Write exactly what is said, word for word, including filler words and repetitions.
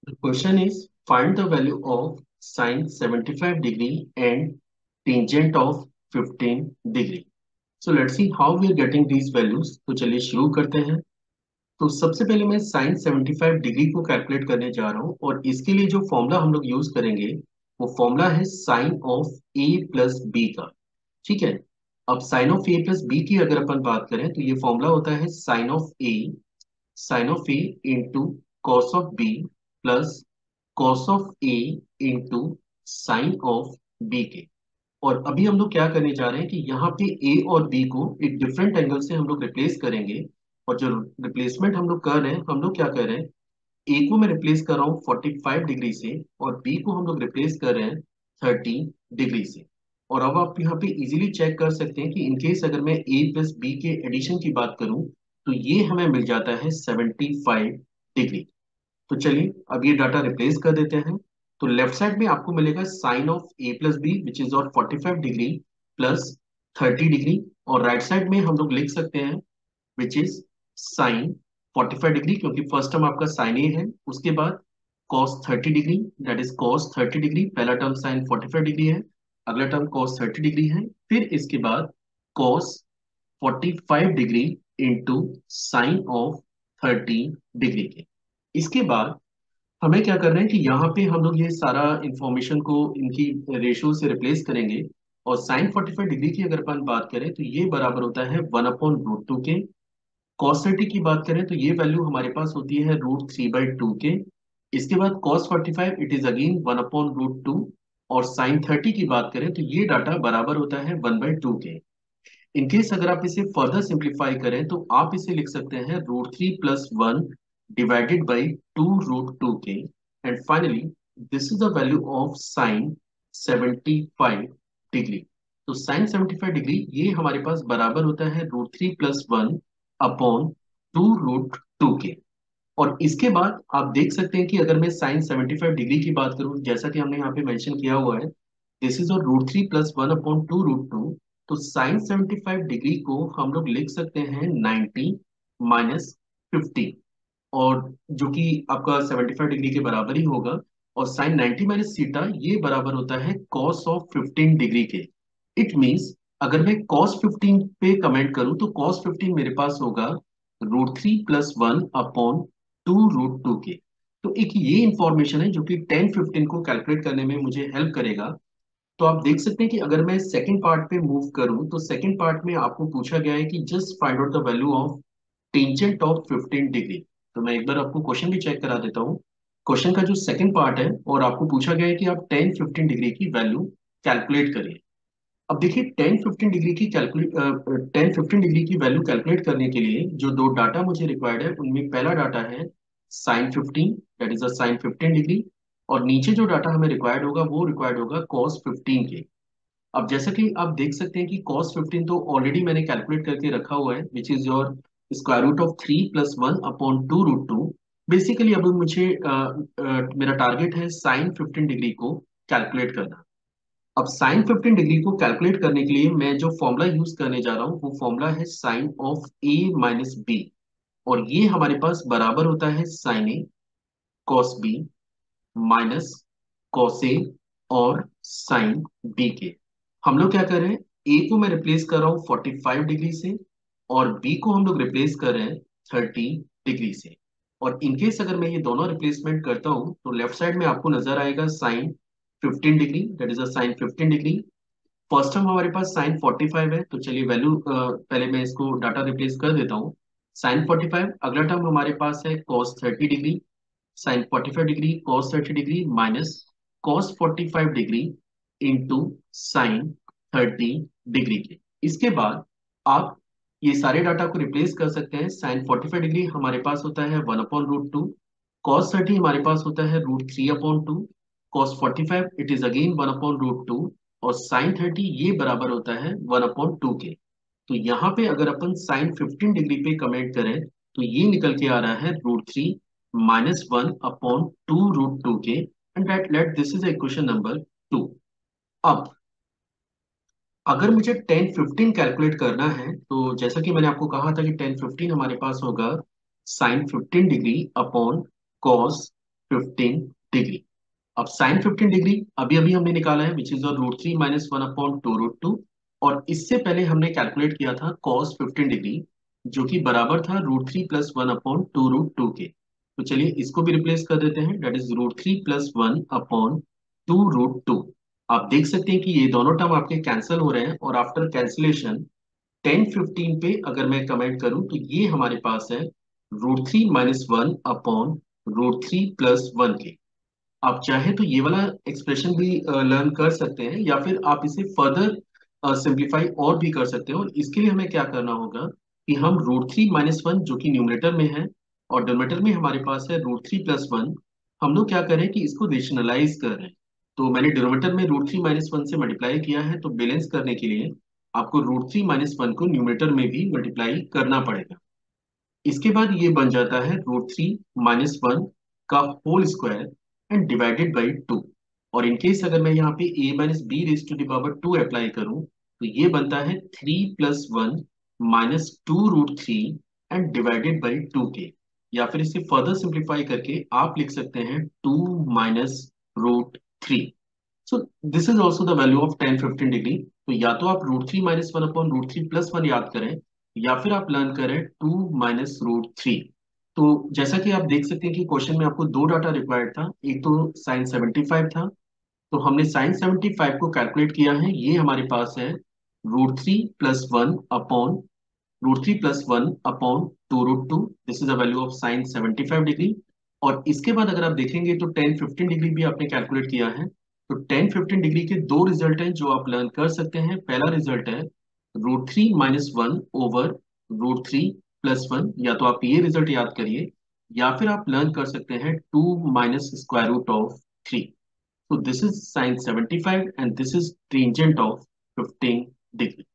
The question is find the value of sine seventy-five degree and tangent of fifteen degree. So let's see how we are getting these values. तो चलिए शुरू करते हैं। तो सबसे पहले मैं साइन पचहत्तर डिग्री को कैलकुलेट करने जा रहा हूँ और इसके लिए जो फॉर्मूला हम लोग यूज करेंगे वो फॉर्मूला है sine of A plus B का। ठीक है। अब sine of A plus B की अगर अपन बात करें तो ये फॉर्मूला होता है sine of A sine of A into cos of B plus cos of A into sine of B के। और अभी हम लोग क्या करने जा रहे हैं कि यहाँ पे ए और बी को एक डिफरेंट एंगल से हम लोग रिप्लेस करेंगे। और जो रिप्लेसमेंट हम लोग कर रहे हैं, हम लोग क्या कर रहे हैं, ए को मैं रिप्लेस कर रहा हूँ पैंतालीस डिग्री से और बी को हम लोग रिप्लेस कर रहे हैं तीस डिग्री से। और अब आप यहाँ पे इजीली चेक कर सकते हैं कि इनकेस अगर मैं ए प्लस बी के एडिशन की बात करूं तो ये हमें मिल जाता है पचहत्तर डिग्री। तो चलिए अब ये डाटा रिप्लेस कर देते हैं। तो लेफ्ट साइड में आपको मिलेगा sine of A plus B which is और पैंतालीस डिग्री प्लस तीस डिग्री। और राइट साइड में हम लोग लिख सकते हैं विच इज साइन पैंतालीस डिग्री, क्योंकि फर्स्ट टर्म आपका साइन ए है। उसके बाद कॉस तीस डिग्री, दैट इज कॉस तीस डिग्री। पहला टर्म साइन पैंतालीस डिग्री है, अगला टर्म कॉस तीस डिग्री है। फिर इसके बाद कॉस पैंतालीस डिग्री इंटू साइन ऑफ तीस डिग्री के। इसके बाद हमें क्या कर रहे हैं कि यहाँ पे हम लोग ये सारा इंफॉर्मेशन को इनकी रेशियो से रिप्लेस करेंगे। और साइन पैंतालीस डिग्री की अगर अपन बात करें तो ये बराबर होता है वन अपॉन रूट टू के। कॉस थर्टी की बात करें तो ये वैल्यू हमारे पास होती है रूट थ्री बाई टू के। इसके बाद cos forty five it is again one upon root two. और साइन थर्टी की बात करें तो ये डाटा बराबर होता है वन बाई टू के। इनकेस अगर आप इसे फर्दर सिंप्लीफाई करें तो आप इसे लिख सकते हैं root three plus one divided by two root two के। And finally this is the value of sine seventy five degree. तो साइन सेवेंटी फाइव डिग्री ये हमारे पास बराबर होता है root three plus one upon two root two के। और इसके बाद आप देख सकते हैं कि अगर मैं साइन सेवेंटी फाइव डिग्री की बात करूं, जैसा कि हमने यहाँ पे मेंशन किया हुआ है, दिस इज और root three plus one upon two root two. तो साइन सेवेंटी फाइव डिग्री को हम लोग लिख सकते हैं नाइन्टी माइनस फिफ्टी, और जो कि आपका सेवेंटी फाइव डिग्री के बराबर ही होगा। और साइन नाइन्टी माइनस सीटा ये बराबर होता है कॉस ऑफ फिफ्टीन डिग्री के। इट मीन्स अगर मैं कॉस फिफ्टीन पे कमेंट करूं तो कॉस फिफ्टीन मेरे पास होगा root three plus one upon two root two के। तो एक ये इंफॉर्मेशन है जो कि टेन फिफ्टीन को कैलकुलेट करने में मुझे हेल्प करेगा। तो आप देख सकते हैं कि अगर मैं सेकंड पार्ट पे मूव करूं तो सेकंड पार्ट में आपको पूछा गया है कि just find out the value of tangent of fifteen degree. तो मैं एक बार आपको क्वेश्चन भी चेक करा देता हूँ। क्वेश्चन का जो सेकंड पार्ट है और आपको पूछा गया है कि आप टेन फिफ्टीन डिग्री की वैल्यू कैलकुलेट करिए। अब देखिए टेन फिफ्टीन डिग्री की कैलकुलेट टेन फिफ्टीन डिग्री की वैल्यू कैलकुलेट करने के लिए जो दो डाटा मुझे रिक्वायर्ड है उनमें पहला डाटा है sine fifteen, that is a sine fifteen degree. और नीचे जो डाटा हमें रिक्वायर्ड होगा वो रिक्वायर्ड होगा कॉस फिफ्टीन के। अब जैसा कि आप देख सकते हैं कि कॉस फिफ्टीन तो ऑलरेडी मैंने कैलकुलेट करके रखा हुआ है which is your square root of three plus one upon two root two. Basically अब मुझे अ, अ, मेरा टारगेट है साइन फिफ्टीन डिग्री को कैलकुलेट करना। अब साइन फिफ्टीन डिग्री को कैलकुलेट करने के लिए मैं जो फॉर्मूला यूज करने जा रहा हूँ वो फॉर्मूला है sine of A minus B. और ये हमारे पास बराबर होता है sine A cos B minus cos A और साइन बी के। हम लोग क्या कर रहे हैं, ए को मैं रिप्लेस कर रहा हूँ फोर्टी फाइव डिग्री से और बी को हम लोग रिप्लेस कर रहे हैं थर्टी डिग्री से। और इनकेस अगर मैं ये दोनों रिप्लेसमेंट करता हूँ तो लेफ्ट साइड में आपको नजर आएगा sine fifteen degree, that is a sine fifteen degree. First term हमारे पास साइन फोर्टी फाइव है तो चलिए वैल्यू पहले मैं इसको डाटा रिप्लेस कर देता हूँ। साइन फोर्टी फाइव, अगला टर्म हमारे पास है cos thirty degree, sine forty five degree cos thirty degree minus cos forty five degree into sine thirty degree के। इसके बाद आप ये सारे डाटा को रिप्लेस कर सकते हैं। साइन फोर्टी फाइव डिग्री हमारे पास होता है one upon root two, cos thirty हमारे पास होता है root three upon two, cos forty five it is again one upon root two, और साइन थर्टी ये बराबर होता है वन अपॉन टू के। तो यहाँ पे अगर अपन साइन फिफ्टीन डिग्री पे कमेंट करें तो ये निकल के आ रहा है root three minus one upon two root two के। And that let this is equation number two. अब अगर मुझे टेन फिफ्टीन कैलकुलेट करना है तो जैसा कि मैंने आपको कहा था कि टेन फिफ्टीन हमारे पास होगा sine fifteen degree upon cos fifteen degree. अब साइन फिफ्टीन डिग्री अभी अभी हमने निकाला है, which is root three minus one upon two root two. और इससे पहले हमने कैलकुलेट किया था कॉस फिफ्टीन डिग्री, जो कि बराबर था root three plus one upon two root two के। तो चलिए इसको भी रिप्लेस कर देते हैं, that is root three plus one upon two root two. आप देख सकते हैं कि ये दोनों टर्म आपके कैंसिल हो रहे हैं, और आफ्टर कैंसिलेशन टेन फिफ्टीन पे अगर मैं कमेंट करूं तो ये हमारे पास है root three minus one upon root three plus one के। आप चाहे तो ये वाला एक्सप्रेशन भी लर्न कर सकते हैं, या फिर आप इसे फर्दर सिंप्लीफाई और भी कर सकते हो। और इसके लिए हमें क्या करना होगा कि हम रूट थ्री माइनस वन जो कि न्यूमरेटर में है और डिनोमिनेटर में हमारे पास है रूट थ्री प्लस वन, हम लोग क्या करें कि इसको रेशनलाइज कर रहे हैं। तो मैंने डिनोमिनेटर में रूट थ्री माइनस वन से मल्टीप्लाई किया है, तो बैलेंस करने के लिए आपको रूट थ्री माइनस वन को न्यूमरेटर में भी मल्टीप्लाई करना पड़ेगा। इसके बाद ये बन जाता है रूट थ्री माइनस वन का whole square and divided by two. और इन केस अगर मैं यहाँ पे a minus B raise to the power two apply करूं तो ये बनता है three plus one minus two root three and divided by two के। या फिर इसे फर्दर सिंप्लीफाई करके आप लिख सकते हैं two minus root three. So this is also the value of tan fifteen degree. तो या तो आप root three minus one upon root three plus one याद करें, या फिर आप लर्न करें टू माइनस रूट थ्री। तो जैसा कि आप देख सकते हैं कि क्वेश्चन में आपको दो डाटा रिक्वायर्ड था, एक तो साइन सेवेंटी फाइव था। तो हमने साइन सेवेंटी फाइव को कैलकुलेट किया है, ये हमारे पास है root three plus one upon root three plus one upon two root two. This is the value of sine seventy five degree. और इसके बाद अगर आप देखेंगे तो टेन फिफ्टीन डिग्री भी आपने कैलकुलेट किया है। तो टेन फिफ्टीन डिग्री के दो रिजल्ट हैं जो आप लर्न कर सकते हैं। पहला रिजल्ट है root three minus one over root three plus one, या तो आप ये रिजल्ट याद करिए, या फिर आप लर्न कर सकते हैं two minus square root of three. So this is sine seventy-five and this is tangent of fifteen degree.